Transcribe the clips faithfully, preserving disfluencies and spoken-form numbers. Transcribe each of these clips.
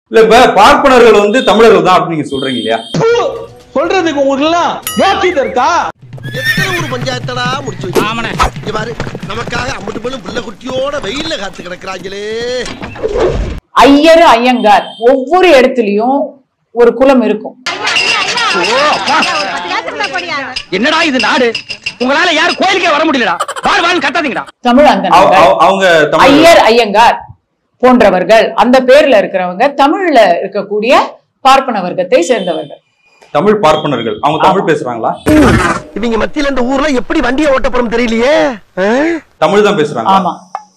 இல்ல இப்ப பார்ப்பனர்கள் வந்து தமிழர்கள் தான் அப்படின்னு நீங்க சொல்றீங்க இல்லையா? சொல்றதுக்கு உங்களுக்கு எல்லாம் யோக்கியதை இருக்கா? எத்தனை ஒரு பஞ்சாயத்தடா முடிச்சு வச்சு பாரு, நமக்காக அம்பட்டு பெண்ணும் பிள்ளை குட்டியோட வெயில்ல காத்து கிடக்குறாங்களே. ஐயர் ஐயங்கார் ஒவ்வொரு இடத்துலயும் ஒரு குலம் இருக்கும். என்னடா இது நாடு? உங்களால யாரும் கோயிலுக்கே வர முடியலடா. வாழ் வாழ் கட்டாதீங்கடா. தமிழ் அந்த அவங்க ஐயர் ஐயங்கார் போன்றவர்கள் அந்த பேர்ல இருக்கிறவங்க தமிழ்ல இருக்கக்கூடிய பார்ப்பன வர்க்கத்தை சேர்ந்தவர்கள். தமிழ் பார்ப்பனர்கள் அவங்க தமிழ் பேசுறாங்களா? இவங்க மத்தியில இந்த ஊர்ல எப்படி வண்டியை ஓட்டப்படும் தெரியலையே. தமிழ் தான் பேசுறாங்க. ஆமா.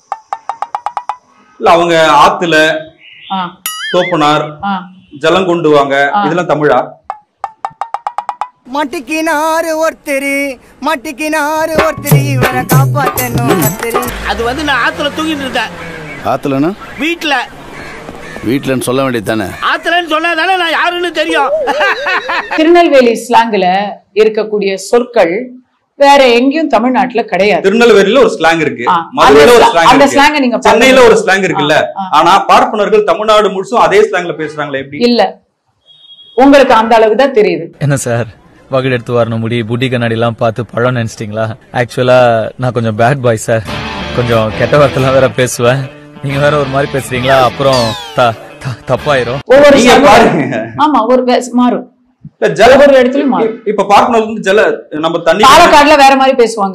இல்ல அவங்க ஆத்துல தோப்பனார் ஜலம் கொண்டு வாங்க இதெல்லாம் தமிழா? மாட்டிக்கினாரு ஒருத்தரு மாட்டிக்கினாரு ஒருத்தரு இவரை காப்பாத்தணும். அது வந்து நான் ஆத்துல தூங்கிட்டு இருந்தேன். ஆத்துலனா வீட்டுல வீட்டுலன்னு சொல்ல வேண்டியது தானே. ஆத்துலன்னு சொன்னாதானே நான் யாருன்னு தெரியும். திருநெல்வேலி ஸ்லாங்ல இருக்கக்கூடிய சொற்கள் வேற எங்கேயும் தமிழ்நாட்டுல கிடையாது. திருநெல்வேலியில ஒரு ஸ்லாங் இருக்கு, மதுரையில ஒரு ஸ்லாங் அந்த இருக்கு, ஸ்லாங் நீங்க சென்னையில ஒரு ஸ்லாங் இருக்குல்ல. ஆனா பார்ப்பனர்கள் தமிழ்நாடு முழுசும் அதே ஸ்லாங்ல பேசுறாங்களே எப்படி? இல்ல, உங்களுக்கு அந்த அளவுக்கு தான் தெரியுது. என்ன சார் வகடு எடுத்து வரணும் முடி புட்டி கண்ணாடி எல்லாம் பார்த்து பழம் நினைச்சிட்டீங்களா? ஆக்சுவலா நான் கொஞ்சம் பேட் பாய் சார். கொஞ்சம் கெட்ட வார்த்தைலாம் வேற பேசுவேன். நீங்க வேற ஒரு மாதிரி பேசுறீங்களா, அப்புறம் தப்பாயிரும். ஒவ்வொரு ஆமா ஒரு மாறும். ஒவ்வொரு இடத்துலயும் மாறும். இப்ப பார்ப்பனர் வந்து ஜல நம்ம தண்ணி பாலக்காடுல வேற மாதிரி பேசுவாங்க.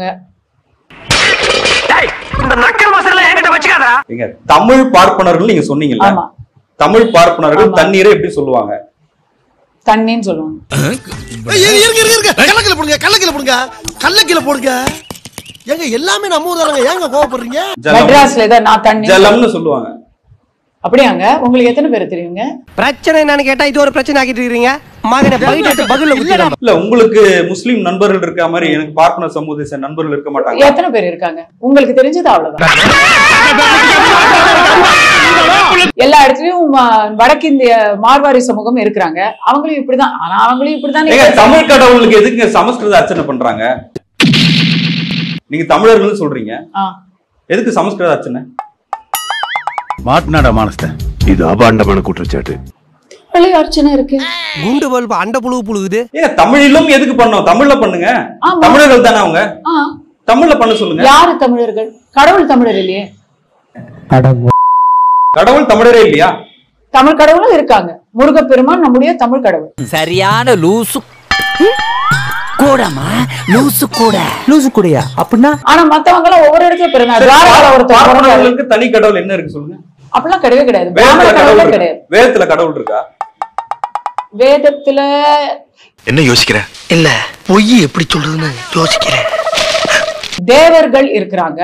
தமிழ் பார்ப்பனர்கள் நீங்க சொன்னீங்கல்ல, தமிழ் பார்ப்பனர்கள் தண்ணீரை எப்படி சொல்லுவாங்க? தண்ணின்னு சொல்லுவாங்க. கள்ளக்கில போடுங்க கள்ளக்கில போடுங்க கள்ளக்கில போடுங்க. ஏங்க எல்லாமே நம்ம ஊர் தானங்க, ஏங்க கோவப்படுறீங்க? மெட்ராஸ்ல ஏதோ நான் தண்ணி ஜலம்னு சொல்லுவாங்க. அப்படியாங்க? உங்களுக்கு எத்தனை பேர் தெரியுங்க? பிரச்சனை என்னன்னு கேட்டா இது ஒரு பிரச்சனை ஆக்கிட்டு இருக்கீங்க. மகனை பகிட்டு பகல்ல குத்திரலாம். இல்ல உங்களுக்கு முஸ்லிம் நண்பர்கள் இருக்க மாதிரி எனக்கு பார்ப்பன சமூகத்தை நண்பர்கள் இருக்க மாட்டாங்க. எத்தனை பேர் இருக்காங்க? உங்களுக்கு தெரிஞ்சது அவ்வளவுதான். எல்லா இடத்துலயும் வடக்கிந்திய மார்வாரி சமூகம் இருக்கிறாங்க. அவங்களும் இப்படிதான். ஆனா அவங்களும் இப்படிதான். தமிழ் கடவுளுக்கு எதுக்கு சமஸ்கிருத அர்ச்சனை பண்றாங்க? நீங்க தமிழர்கள் சொல்றீங்க, எதுக்கு சமஸ்கிருத அர்ச்சனை? மாட்நாடா மானஸ்த இது அபாண்டமான குற்றச்சாட்டு. அர்ச்சனை இருக்கு. குண்டு பல்பு அண்ட புழு புழுகுது. ஏங்க தமிழிலும் எதுக்கு பண்ணோம்? தமிழ்ல பண்ணுங்க. தமிழர்கள் தானே அவங்க, தமிழ்ல பண்ண சொல்லுங்க. யாரு தமிழர்கள்? கடவுள் தமிழர் இல்லையே. கடவுள் தமிழரே இல்லையா? தமிழ் கடவுளும் இருக்காங்க. முருகப்பெருமான் நம்முடைய தமிழ் கடவுள். சரியான லூசு கூடமா லூசு கூட லூசு கூடயா அப்படின்னா? ஆனா மத்தவங்க எல்லாம் ஒவ்வொரு இடத்துல பிறந்தாங்க. தனி கடவுள் என்ன இருக்கு சொல்லுங்க? அப்படிலாம் கிடையவே கிடையாது. வேதத்துல கடவுள் இருக்கா? வேதத்துல என்ன யோசிக்கிற? இல்ல பொய் எப்படி சொல்றதுன்னு யோசிக்கிறேன். தேவர்கள் இருக்கிறாங்க.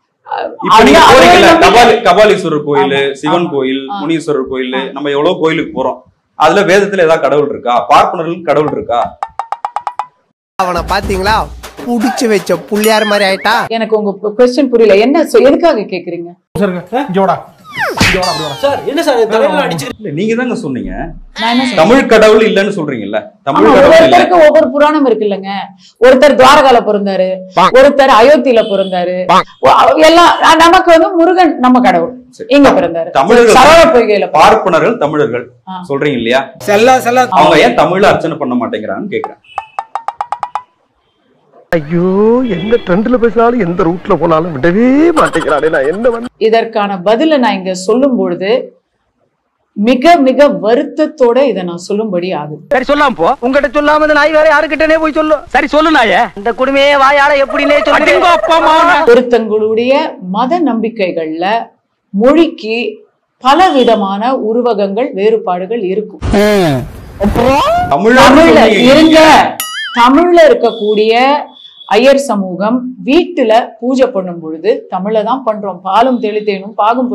கபாலீஸ்வரர் கோயில், சிவன் கோயில், முனீஸ்வரர் கோயில், நம்ம எவ்வளவு கோயிலுக்கு போறோம். அதுல வேதத்துல ஏதாவது கடவுள் இருக்கா? பார்ப்பனர்களுக்கு கடவுள் இருக்கா? அவனை பாத்தீங்களா புடிச்சு வச்ச புள்ளியார் மாதிரி ஆயிட்டா. எனக்கு உங்க क्वेश्चन புரியல. என்ன எதுக்காக கேக்குறீங்க? நீங்க தாங்க சொன்னீங்க தமிழ் கடவுள் இல்லன்னு சொல்றீங்கல்ல. தமிழ் ஒவ்வொருத்தருக்கு ஒவ்வொரு புராணம் இருக்கு இல்லங்க. ஒருத்தர் துவாரகால பிறந்தாரு, ஒருத்தர் அயோத்தியில பிறந்தாரு. எல்லாம் நமக்கு வந்து முருகன் நம்ம கடவுள் இங்க பிறந்தாரு. தமிழர்கள் பார்ப்பனர்கள் தமிழர்கள் சொல்றீங்க இல்லையா? அவங்க ஏன் தமிழ்ல அர்ச்சனை பண்ண மாட்டேங்கிறான்னு கேக்குறேன். ஐயோ எந்த ட்ரெண்ட்ல பேசினாலும் எந்த ரூட்ல போனாலும் விடவே மாட்டேங்கிறானே. நான் என்ன வந்து இதற்கான பதில நான் இங்க சொல்லும் பொழுது மிக மிக வருத்தத்தோட இதை நான் சொல்லும்படி ஆகுது. சரி சொல்லாம போ. உங்ககிட்ட சொல்லாம இந்த நாய் வேற யாருக்கிட்டனே போய் சொல்லு. சரி சொல்லு நாயே. இந்த குடுமையே வாயால எப்படினே சொல்லுங்க. ஒருத்தங்களுடைய மத நம்பிக்கைகள்ல மொழிக்கு பல விதமான உருவகங்கள் வேறுபாடுகள் இருக்கும். தமிழ்ல இருங்க தமிழ்ல இருக்கக்கூடிய ஐயர் சமூகம் வீட்டுல பூஜை பண்ணும் பொழுது தமிழ்ல தான் பண்றோம். பாலும் தெளித்தேனும் பாகும்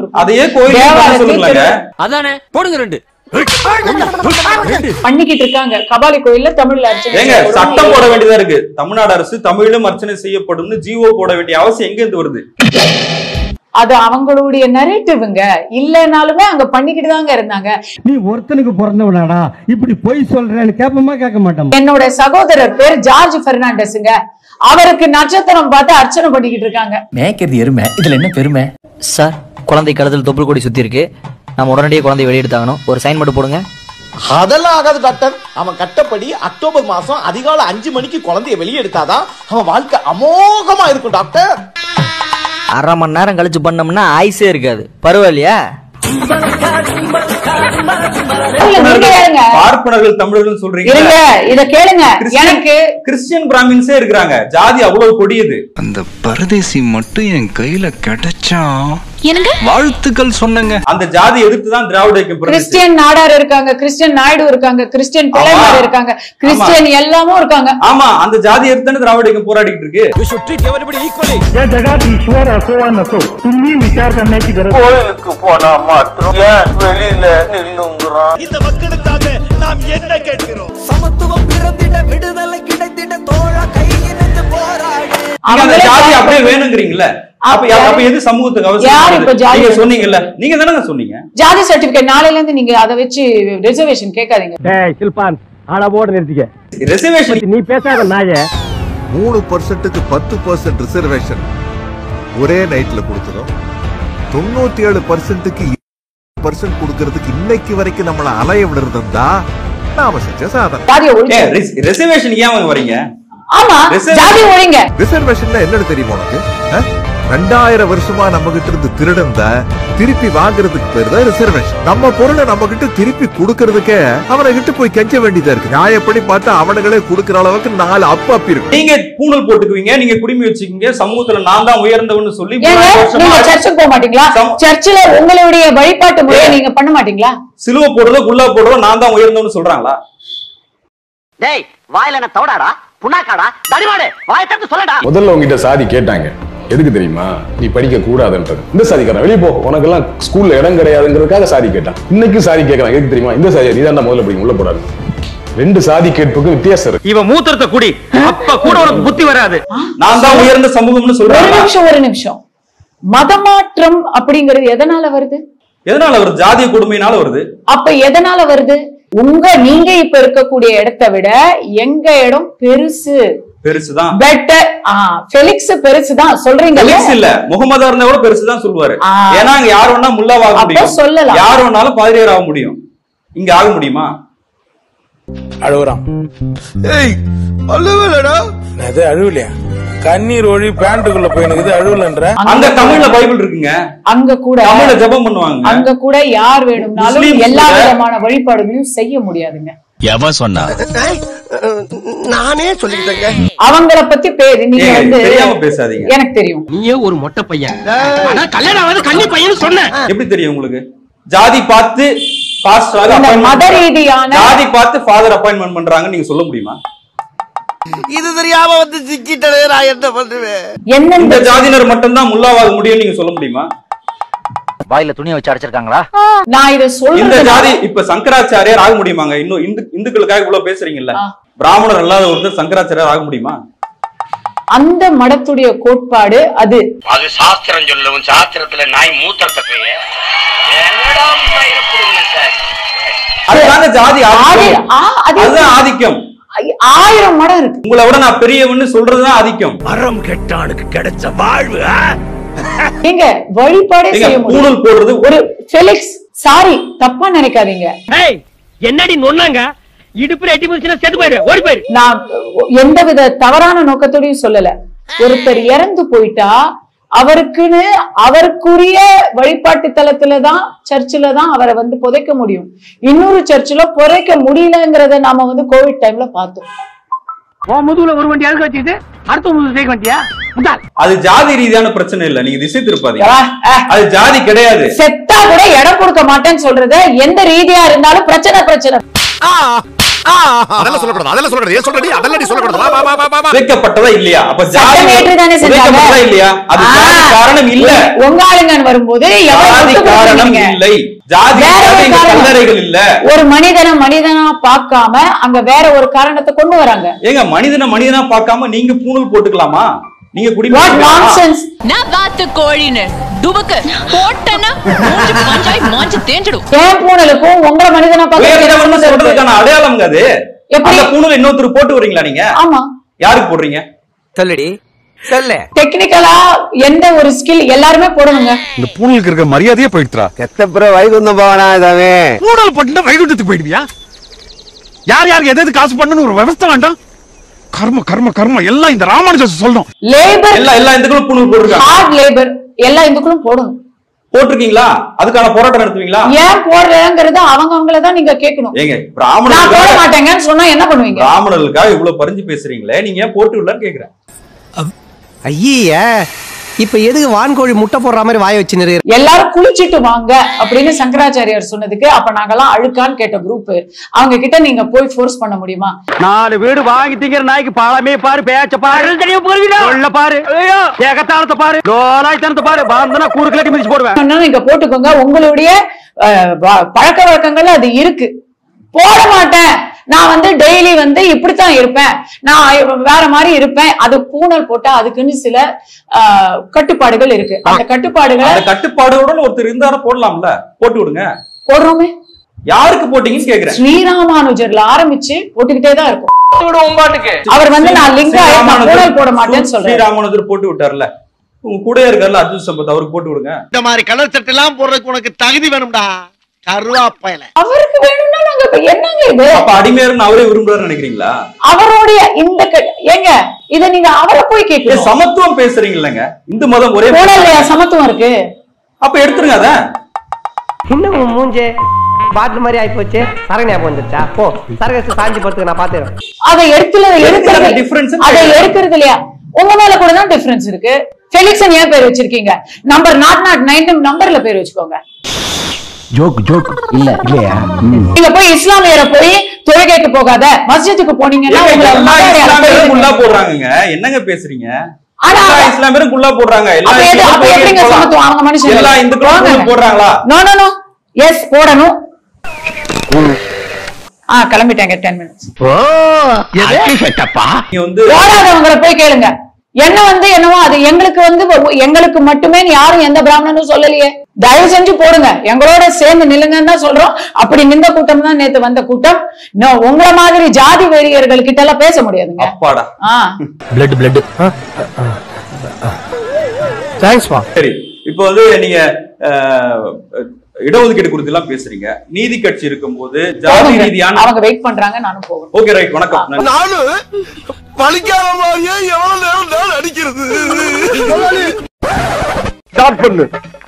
அதானே போடுங்க ரெண்டு பண்ணிக்கிட்டு இருக்காங்க. கபாலி கோயில்ல தமிழ்ல அர்ச்சனை சட்டம் போட வேண்டியதா இருக்கு. தமிழ்நாடு அரசு தமிழிலும் அர்ச்சனை செய்யப்படும் ஜீவோ போட வேண்டிய அவசியம் எங்க இருந்து வருது? அது அவங்களுடைய நரேட்டிவ்ங்க. இல்லனாலுமே அங்க பண்ணிக்கிட்டு தாங்க இருந்தாங்க. நீ ஒருத்தனுக்கு பிறந்தவனாடா இப்படி பொய் சொல்றேன்னு கேப்பமா கேட்க மாட்டோம். என்னோட சகோதரர் பேர் ஜார்ஜ் பெர்னாண்டஸ்ங்க. அவருக்கு நட்சத்திரம் பார்த்து அர்ச்சனை பண்ணிக்கிட்டு இருக்காங்க. மேய்க்கிறது எருமை, இதுல என்ன பெருமை? சார் குழந்தை கடத்தல் தொப்புள் கொடி சுத்தி இருக்கு. நம்ம உடனடியே குழந்தை வெளியெடுத்தாகணும். ஒரு சைன் மட்டும் போடுங்க. அதெல்லாம் ஆகாது டாக்டர். அவன் கட்டப்படி அக்டோபர் மாசம் அதிகாலை அஞ்சு மணிக்கு குழந்தைய வெளியே எடுத்தாதான் அவன் வாழ்க்கை அமோகமா இருக்கும் டாக்டர். அரை மணி நேரம் கழிச்சு பண்ணோம்னா ஆயுசே இருக்காது. பரவாயில்லையா? பார்ப்பனர்கள் தமிழர்கள் சொல்றீங்க. இத கேளுங்க. எனக்கு கிறிஸ்டியன் பிராமின்ஸே இருக்கிறாங்க. ஜாதி அவ்வளவு கொடியது. அந்த பரதேசி மட்டும் என் கையில கிடைச்சா வாழ்த்துக்கள் சொன்னங்க. அந்த ஜாதி எதிர்த்து தான் திராவிட இயக்கம். கிறிஸ்டியன் நாடார் இருக்காங்க, கிறிஸ்டியன் நாயுடு இருக்காங்க, கிறிஸ்டியன் பிள்ளைமார் இருக்காங்க, கிறிஸ்டியன் எல்லாமும் இருக்காங்க. ஆமா, அந்த ஜாதி எதிர்த்து திராவிட இயக்கம் போராடிட்டு இருக்கு. கோயிலுக்கு போனா மாத்திரம் வெளியில நில்லுங்கிறோம். இந்த மக்களுக்காக நாம் என்ன கேட்கிறோம்? சமத்துவம் பிறந்திட, விடுதலை கிடைத்திட, தோழா கையிலிருந்து போராடு. அந்த ஜாதி அப்படியே வேணுங்கிறீங்களா? அப்ப அப்ப எது சமூகத்துக்கு அவசியம்? நீங்க சொன்னீங்கல்ல, நீங்க தானே சொன்னீங்க ஜாதி சர்டிபிகேட். நாளையில இருந்து நீங்க அதை வச்சு ரிசர்வேஷன் கேட்காதீங்க. டேய் சில்பான், ஆளவோட நிறுத்திக்க. ரிசர்வேஷன் நீ பேசாத நாயே. மூணு பர்சன்ட்டுக்கு பத்து பர்சன்ட் ரிசர்வேஷன் ஒரே நைட்ல கொடுத்ததும், தொண்ணூத்தி ஏழு பர்சன்ட்டுக்கு பர்சன்ட் கொடுக்கறதுக்கு இன்னைக்கு வரைக்கும் நம்மள அலைய விடுறதா நாம செஞ்ச சாதனை. ரிசர்வேஷன் ஏன் வரீங்க? ஆமா, ஜாதி ஒழிங்க. ரிசர்வேஷன்ல என்னன்னு தெரியுமா உனக்கு? ரெண்டாயிரம் வருஷமா நம்ம கிட்ட இருந்து திருடந்த திருப்பி வாங்குறதுக்கு பேரு தான் ரிசர்வேஷன். நம்ம பொருளை நம்ம கிட்ட திருப்பி கொடுக்கறதுக்கே அவனை கிட்ட போய் கெஞ்ச வேண்டியதா இருக்கு. நியாயப்படி பார்த்தா அவனுங்களே கொடுக்கற அளவுக்கு நாலு அப்பு அப்பி இருக்கு. நீங்க பூணல் போட்டுக்குவீங்க, நீங்க குடிமை வச்சுக்கீங்க, சமூகத்துல நான் தான் உயர்ந்தவன்னு சொல்லி நீங்க சர்ச்சுக்கு போக மாட்டீங்களா? சர்ச்சில் உங்களுடைய வழிபாட்டு முறையை நீங்க பண்ண மாட்டீங்களா? சிலுவை போடுறதோ குல்லா போடுறதோ நான் தான் உயர்ந்தவன்னு சொல்றாங்களா? டேய், வாயில என்ன தவடாடா, புண்ணாக்காடா, தடிமாடு, வாயை திறந்து சொல்லடா. முதல்ல உங்ககிட்ட சாதி கேட்டாங்க, எதுக்கு தெரியுமா? நீ படிக்க கூடாதுன்றது. இந்த சாதிக்காரன் வெளியே போ, உனக்கு எல்லாம் ஸ்கூல்ல இடம் கிடையாதுங்கிறதுக்காக சாதி கேட்டான். இன்னைக்கு சாதி கேட்கறான், எதுக்கு தெரியுமா? இந்த சாதி நீ தான் முதல்ல படிக்க உள்ள போடாது. ரெண்டு சாதி கேட்புக்கு வித்தியாசம் இருக்கு. இவன் மூத்திரத்தை குடி, அப்ப கூட உனக்கு புத்தி வராது. நான் தான் உயர்ந்த சமூகம்னு சொல்றேன். ஒரு நிமிஷம் ஒரு நிமிஷம். மதமாற்றம் அப்படிங்கிறது எதனால வருது? எதனால வருது? ஜாதிய கொடுமையினால வருது. அப்ப எதனால வருது? உங்க நீங்க இப்ப இருக்கக்கூடிய இடத்தை விட எங்க இடம் பெருசு. பெருசுதான். பெட்டர். ஃபெலிக்ஸ் பெருசுதான் சொல்றீங்க. ஃபெலிக்ஸ் இல்ல, முகமது இருந்தா கூட பெருசுதான் சொல்லுவாரு. ஏன்னா அங்க யார் வேணா முல்லாவாக முடியும், சொல்லலாம். யார் வேணாலும் பாதிரியார் ஆக முடியும். இங்க ஆக முடியுமா? அழுகுறான். ஏய், அழுவலடா. அது அழுவலையா? கண்ணீர் ஒழி பேண்ட்டுக்குள்ள போயினுக்குது, அழுவலன்ற. அங்க தமிழ்ல பைபிள் இருக்குங்க. அங்க கூட தமிழ்ல ஜெபம் பண்ணுவாங்க. அங்க கூட யார் வேணும்னாலும் எல்லா விதமான வழிபாடுகளையும் செய்ய முடியாதுங்க. எவன் சொன்னா? நானே சொல்லிக்கிட்டேங்க. அவங்கள பத்தி பேரு நீங்க வந்து தெரியாம பேசாதீங்க. எனக்கு தெரியும். நீயே ஒரு மொட்டை பையன், ஆனா கல்யாணம் ஆகாத கன்னி பையன் சொன்ன. எப்படி தெரியும் உங்களுக்கு? ஜாதி பார்த்து பாஸ்டர் மத ரீதியான ஜாதி பார்த்து ஃபாதர் அப்பாயின்ட்மென்ட் பண்றாங்க, நீங்க சொல்ல முடியுமா? இது தெரியாம வந்து சிக்கிட்டே நான் என்ன பண்ணுவேன்? எந்த ஜாதியினர் மட்டும் தான் முல்லாவாக முடியும் நீங்க சொல்ல முடியுமா? வாயில துணியை வச்சு அடைச்சிருக்காங்களா? நான் இத சொல்றேன். இந்த ஜாதி இப்ப சங்கராச்சாரியார் ஆக முடியுமாங்க? இன்னும் இந்து இந்துக்களுக்காக இவ்வளவு பேசுறீங்கல்ல, பிராமணர் அல்லாத ஒருத்தர் சங்கராச்சாரியார் ஆக முடியுமா? அந்த மடத்துடைய கோட்பாடு அது. அது சாஸ்திரம் சொல்லவும், சாஸ்திரத்துல நாய் மூத்திரத்தை போய் அதுதாங்க ஜாதி அதுதான் ஆதிக்கம். ஆயிரம் மடம் இருக்கு. உங்களை விட நான் பெரியவன்னு சொல்றதுதான் ஆதிக்கம். மரம் கெட்டானுக்கு கிடைச்ச வாழ்வு. நீங்க வழிபாடே செய்ய முடியும். பூணல் போடுறது ஒரு ஃபெலிக்ஸ், சாரி தப்பா நினைக்காதீங்க. என்னடி நொன்னாங்க, இடுப்புல எட்டி போச்சுன்னா செத்து போயிரு, ஓடி போயிரு. நான் எந்தவித தவறான நோக்கத்தோடையும் சொல்லல. ஒருத்தர் இறந்து போயிட்டா அவருக்குன்னு அவருக்குரிய வழிபாட்டு தலத்துலதான், சர்ச்சில தான் அவரை வந்து புதைக்க முடியும். இன்னொரு சர்ச்சில புதைக்க முடியலங்கிறத நாம வந்து கோவிட் டைம்ல பார்த்தோம். முதுகுல ஒரு வண்டி அழுக வச்சுட்டு அடுத்த முதுகு சேர்க்க வண்டியா? அது ஜாதி ரீதியான பிரச்சனை இல்ல, நீங்க திசை திருப்பாதீங்க. அது ஜாதி கிடையாது. செத்தா கூட இடம் கொடுக்க மாட்டேன்னு சொல்றது எந்த ரீதியா இருந்தாலும் பிரச்சனை பிரச்சனை. அதெல்லாம் சொல்லக்கூடாது, அதெல்லாம் சொல்லக்கூடாது. ஏன் சொல்றடி? அதெல்லாம் நீ சொல்லக்கூடாது. வா வா வா வா. வைக்கப்பட்டதா இல்லையா? அப்ப ஜாதி வைக்கப்பட்டதா இல்லையா? அது ஜாதி காரணம் இல்ல. உங்க ஆளுங்கன் வரும்போது ஜாதி காரணம் இல்லை. ஜாதி கல்லறைகள் இல்ல. ஒரு மனிதனை மனிதனா பார்க்காம அங்க வேற ஒரு காரணத்தை கொண்டு வராங்க. ஏங்க மனிதனை மனிதனா பார்க்காம நீங்க பூணல் போட்டுக்கலாமா? நீங்க குடிமை நான் வாத்து கோழின்னு துபக்கு போட்டனா மூஞ்சி பஞ்சாய் மாஞ்சி தேஞ்சிடும். ஏன் பூணலுக்கும் உங்களை மனிதனா பார்க்க சொல்றதுக்கான அடையாளம்ங்க அது. எப்படி அந்த பூணல் இன்னொருத்தர் போட்டு வரீங்களா நீங்க? ஆமா. யாருக்கு போடுறீங்க? சொல்லடி. சொல்லு. டெக்னிக்கலா எந்த ஒரு ஸ்கில் எல்லாருமே போடணுங்க. இந்த பூனலுக்கு இருக்க மரியாதையே போயிடுறா. எத்தப்புற வைகுந்தம் போவனா இதாவே. பூனல் பட்டுனா வைகுண்டத்துக்கு போயிடுவியா? யார் யாருக்கு எதாவது காசு பண்ணணும் ஒரு விவசாய வேண்டாம். கர்ம கர்ம கர்ம எல்லாம் இந்த ராமானுஜர் சொல்லணும். லேபர் எல்லா எல்லா இந்துக்களும் பூணூல் போட்டுருக்காங்க. ஹார்ட் லேபர் எல்லா இந்துக்களும் போடணும். போட்டிருக்கீங்களா? அதுக்கான போராட்டம் நடத்துவீங்களா? ஏன் போடுறேங்கிறது அவங்க அவங்கள தான் நீங்க கேட்கணும். ஏங்க நான் பிராமணர்கள் போட மாட்டேங்கன்னு சொன்னா என்ன பண்ணுவீங்க? பிராமணர்களுக்காக இவ்வளவு பறிஞ்சு பேசுறீங்களே, நீங்க ஏன் போட்டு விடலன்னு கேக்குறேன். ஐயா இப்ப எதுக்கு வான்கோழி முட்டை போடுற மாதிரி வாய வச்சு நிறைய எல்லாரும் குளிச்சிட்டு வாங்க அப்படின்னு சங்கராச்சாரியார் சொன்னதுக்கு அப்ப நாங்கெல்லாம் அழுக்கான்னு கேட்ட குரூப். அவங்க கிட்ட நீங்க போய் ஃபோர்ஸ் பண்ண முடியுமா? நாலு வீடு வாங்கி திங்கிற நாய்க்கு பாலமே பாரு, பேச்ச பாரு, உள்ள பாரு, ஏகத்தானத்தை பாரு, லோலாய்த்தனத்தை பாரு, பாந்தனா கூறு கிளட்டி மிதிச்சு போடுவேன். நீங்க போட்டுக்கோங்க. உங்களுடைய பழக்க வழக்கங்கள் அது இருக்கு. போட மாட்டேன், நான் வந்து டெய்லி வந்து இப்படித்தான் இருப்பேன், நான் வேற மாதிரி இருப்பேன். அது பூணல் போட்டா அதுக்குன்னு சில கட்டுப்பாடுகள் இருக்கு. அந்த கட்டுப்பாடுகள் அந்த கட்டுப்பாடுகளுடன் ஒருத்தர் இருந்தாலும் போடலாம்ல, போட்டு விடுங்க. போடுறோமே. யாருக்கு போட்டீங்கன்னு கேக்குறேன். ஸ்ரீராமானுஜர்ல ஆரம்பிச்சு போட்டுக்கிட்டே தான் இருக்கும். அவர் வந்து நான் லிங்கா பூணல் போட மாட்டேன்னு சொல்றேன். ஸ்ரீராமானுஜர் போட்டு விட்டார்ல, உங்க கூட இருக்காருல்ல அர்ஜுன் சம்பத், அவருக்கு போட்டு விடுங்க. இந்த மாதிரி கலர் சட்டை எல்லாம் போடுறதுக்கு உனக்கு தகுதி வேணும்டா. கருவாப்பையில அவருக்கு வேணும்னா நாங்க என்னங்க இது? அப்ப அடிமையர்னு அவரே விரும்புறாரு நினைக்கிறீங்களா? அவருடைய இந்த ஏங்க இத நீங்க அவரை போய் கேட்கணும். சமத்துவம் பேசுறீங்கல்லங்க, இந்து மதம் ஒரே போடலையா? சமத்துவம் இருக்கு, அப்ப எடுத்துருங்க. அத இன்னும் மூஞ்சே பாட்டில் மாதிரி ஆயி போச்சு. சரகு ஞாபகம் வந்துருச்சா? போ சரகு சாஞ்சி படுத்துக்க, நான் பாத்துறேன். அதை எடுத்துல எடுக்கிறது டிஃபரன்ஸ். அதை எடுக்கிறது இல்லையா? உங்க மேல கூட தான் டிஃபரன்ஸ் இருக்கு. ஃபெலிக்சன் ஏன் பேர் வச்சிருக்கீங்க? நம்பர் நாட் நாட் நைன் நம்பர்ல பேர் வச்சுக்கோங்க. ஜோக் ஜோக் இல்ல இல்லையா? நீங்க போய் இஸ்லாமியரை போய் தொழுகைக்கு போகாத, மஸ்ஜிதுக்கு போனீங்கன்னா குல்லா போடுறாங்க. என்னங்க பேசுறீங்க? இஸ்லாமியரும் குல்லா போடுறாங்க. அவங்க மனுஷன் எல்லா இந்துக்களும் போடுறாங்களா? No no no. எஸ் போடணும். ஆ கிளம்பிட்டாங்க. Ten minutes. போடாதவங்களை போய் கேளுங்க. என்ன வந்து என்னவோ அது எங்களுக்கு வந்து எங்களுக்கு மட்டுமே யாரும் எந்த பிராமணனும் சொல்லலையே. தயவு செஞ்சு போடுங்க, எங்களோட சேர்ந்து நில்லுங்கன்னு தான் சொல்றோம். அப்படி நின்ற கூட்டம் தான் நேத்து வந்த கூட்டம். உங்களை மாதிரி ஜாதி வெறியர்கள் கிட்ட எல்லாம் பேச முடியாதுங்க. Blood blood. தேங்க்ஸ்பா. சரி, இப்போ வந்து நீங்க இடஒதுக்கீடு குறித்து எல்லாம் பேசுறீங்க. நீதி கட்சி இருக்கும்போது ஜாதி ரீதியான அவங்க வெயிட் பண்றாங்க. நானும் போவேன். Okay right. வணக்கம். நானும் பலிக்காம மாதிரியே எவ்வளவு நேரம் தான் அடிக்கிறது. ஸ்டார்ட் பண்ணு.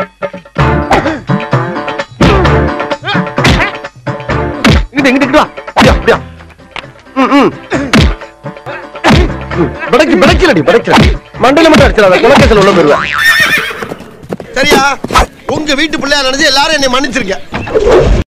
இங்க இங்க வா. அப்படியே அப்படியே. ம் ம். படக்கு படக்கலடி படக்கல. மண்டல மட்டும் அடிச்சறாத. குலக்கேசல உள்ள போடுவா. சரியா? உங்க வீட்டு பிள்ளையா நினைச்சு எல்லாரும் என்னை மன்னிச்சிருக்க.